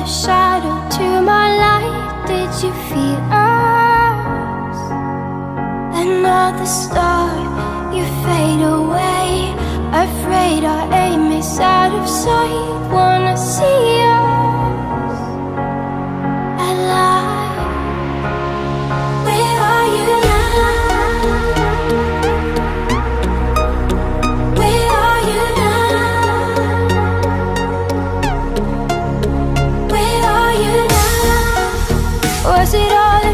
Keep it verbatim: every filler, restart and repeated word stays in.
another shadow to my light. Did you feel us? Another star, you fade away. Afraid our aim is out of sight. Wanna see us alive. Where are you now? Where are you now? Where are you now? Was it all